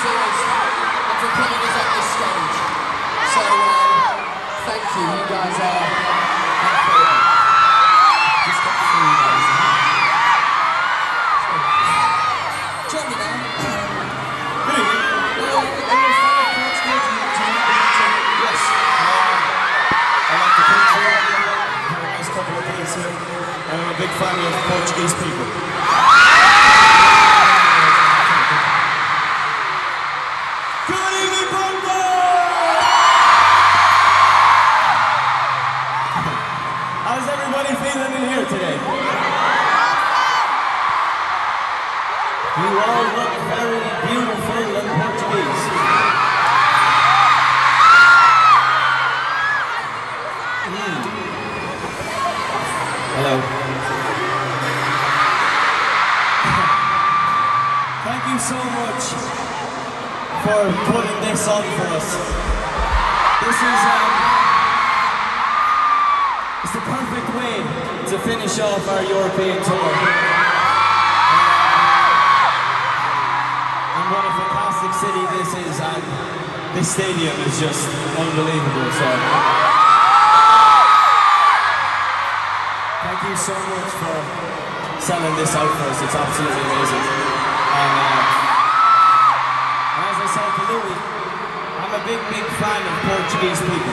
Zeros and for putting us on this stage. So, thank you. You guys are incredible. Just got through those. Join me now. Good evening. Yes. I like the country. Had a nice couple of days here. And I'm a big fan of Portuguese people. Good evening, Porto! How's everybody feeling in here today? You all look very beautiful and Portuguese. Hello. Thank you so much for putting this on for us. This is it's the perfect way to finish off our European tour. And what a fantastic city this is, and this stadium is just unbelievable. So thank you so much for selling this out for us. It's absolutely amazing. And as I said to Louis, I'm a big fan of Portuguese people.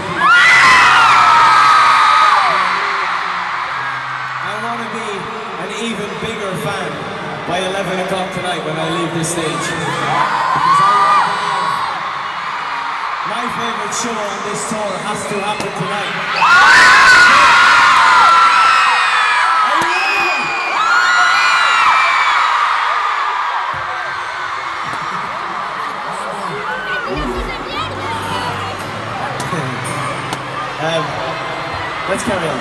I want to be an even bigger fan by 11 o'clock tonight when I leave this stage. Because I want to have my favourite show on this tour has to happen tonight. Let's carry on.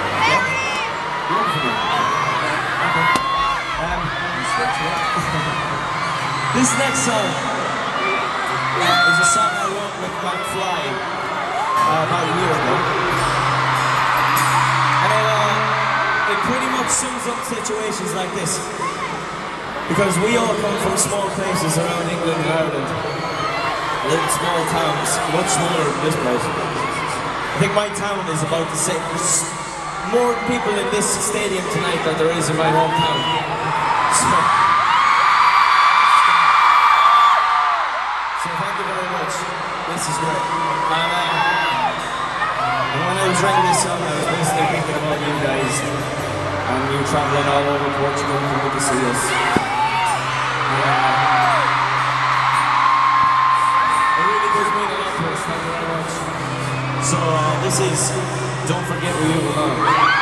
This next song is a song I wrote with McFly about a year ago. And it pretty much sums up situations like this. Because we all come from small places around England and Ireland. Live in small towns, much smaller than this place. I think my town is about the same. There's more people in this stadium tonight than there is in my hometown. So thank you very much. This is great. And when I was writing this song, I was basically thinking about you guys and you traveling all over Portugal coming to see us. It really does mean a lot to us. Thank you very much. So this is Don't Forget Where You Belong.